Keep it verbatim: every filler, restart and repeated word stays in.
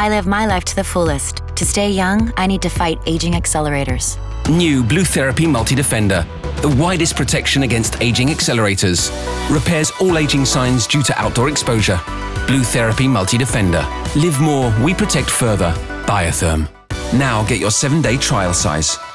I live my life to the fullest. To stay young, I need to fight aging accelerators. New Blue Therapy Multi-Defender. The widest protection against aging accelerators. Repairs all aging signs due to outdoor exposure. Blue Therapy Multi-Defender. Live more, we protect further. Biotherm. Now get your seven day trial size.